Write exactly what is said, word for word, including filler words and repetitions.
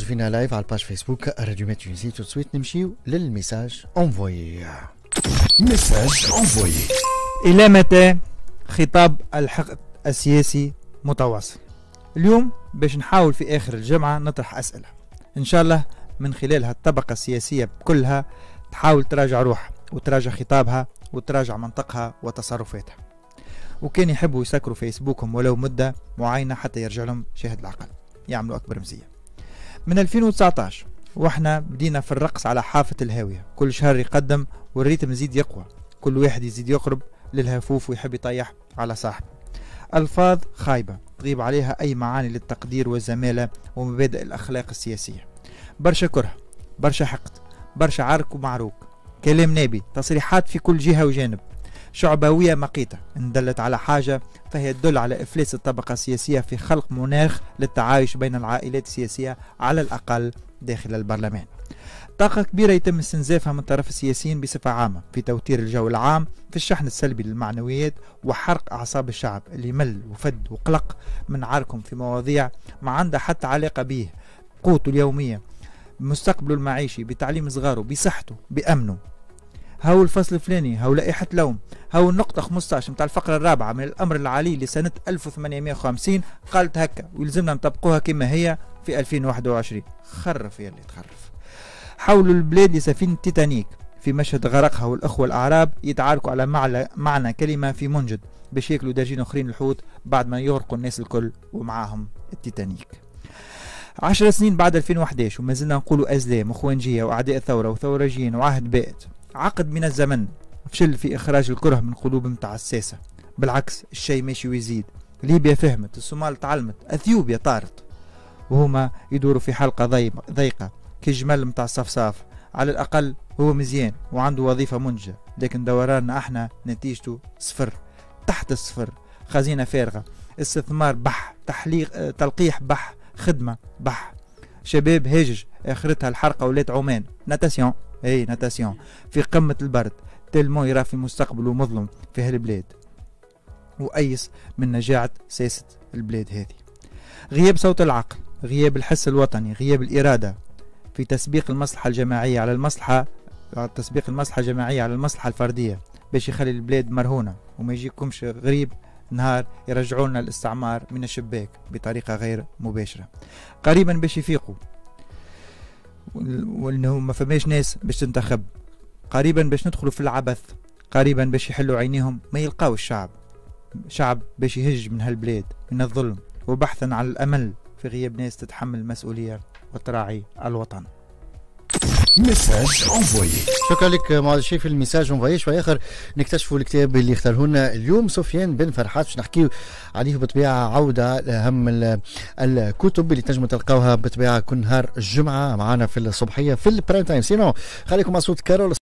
فينا لايف على الباج فيسبوك راديو مات تونسي. تو سويت نمشيو للميساج انفويي. ميساج انفويي. إلى متى خطاب الحقد السياسي متواصل؟ اليوم باش نحاول في آخر الجمعة نطرح أسئلة إن شاء الله من خلالها الطبقة السياسية كلها تحاول تراجع روحها وتراجع خطابها وتراجع منطقها وتصرفاتها، وكان يحبوا يسكروا فيسبوكهم ولو مدة معينة حتى يرجع لهم شاهد العقل يعملوا أكبر مزية. من ألفين وتسعطاش واحنا بدينا في الرقص على حافة الهاوية، كل شهر يقدم والريتم يزيد يقوى، كل واحد يزيد يقرب للهفوف ويحب يطيح على صاحبه. ألفاظ خايبة تغيب عليها أي معاني للتقدير والزمالة ومبادئ الأخلاق السياسية، برشا كره، برشا حقد، برشا عرك ومعروك، كلام نابي، تصريحات في كل جهة وجانب، شعبوية مقيتة إن دلت على حاجة فهي تدل على إفلاس الطبقة السياسية في خلق مناخ للتعايش بين العائلات السياسية على الأقل داخل البرلمان. طاقة كبيرة يتم استنزافها من طرف السياسيين بصفة عامة في توتير الجو العام، في الشحن السلبي للمعنويات وحرق أعصاب الشعب اللي مل وفد وقلق من عاركم في مواضيع ما عندها حتى علاقة به، قوته اليومية، بمستقبله المعيشي، بتعليم صغاره، بصحته، بأمنه. هاو الفصل الفلاني، هاو لائحة لوم، هاو النقطة خمسطاش متاع الفقرة الرابعة من الأمر العالي لسنة ألف وثمانمائة وخمسين قالت هكا ويلزمنا نطبقوها كما هي في ألفين وواحد وعشرين. خرف يا اللي تخرف. حولوا البلاد لسفينة تيتانيك في مشهد غرقها والأخوة الأعراب يتعاركوا على معنى كلمة في منجد باش ياكلوا داجين أخرين الحوت بعد ما يغرقوا الناس الكل ومعاهم التيتانيك. عشر سنين بعد ألفين وأحد وما زلنا نقولوا أزلام وخوانجية وأعداء ثورة وثورجيين وعهد بائت. عقد من الزمن فشل في إخراج الكره من قلوب متاع الساسة، بالعكس الشيء ماشي ويزيد. ليبيا فهمت، الصومال تعلمت، أثيوبيا طارت، وهما يدوروا في حلقة ضيقة كجمال متاع الصفصاف. على الأقل هو مزيان وعنده وظيفة منجزة، لكن دوراننا احنا نتيجته صفر تحت الصفر، خزينة فارغة، استثمار بح، تحليق تلقيح بح، خدمة بح، شباب هاجج اخرتها الحرقة ولات عمان. ناتاسيون اي ناتاسيون في قمة البرد، تلمو يرى في مستقبله مظلم في هالبلاد وأيس من نجاعة سياسة البلاد هذه. غياب صوت العقل، غياب الحس الوطني، غياب الإرادة في تسبيق المصلحة الجماعية على المصلحة تسبيق المصلحة الجماعية على المصلحة الفردية باش يخلي البلاد مرهونة وما يجيكمش غريب نهار يرجعونا الاستعمار من الشباك بطريقة غير مباشرة. قريبا باش يفيقوا وانه ما فماش ناس باش تنتخب، قريبا باش ندخلوا في العبث، قريبا باش يحلوا عينيهم ما يلقاو الشعب، شعب باش يهج من هالبلاد من الظلم وبحثا عن الأمل في غياب ناس تتحمل المسؤولية وتراعي الوطن. ميساج انفويي. شكرا لك معاذ الشيف. الميساج انفويي شوي اخر نكتشفوا الكتاب اللي اختاره لنا اليوم سفيان بن فرحات باش نحكيو عليه بطبيعه عوده لاهم الكتب اللي تنجموا تلقاوها بطبيعه كل نهار الجمعه معنا في الصبحيه في البرايم تايم. سينو خليكم مع صوت كارول.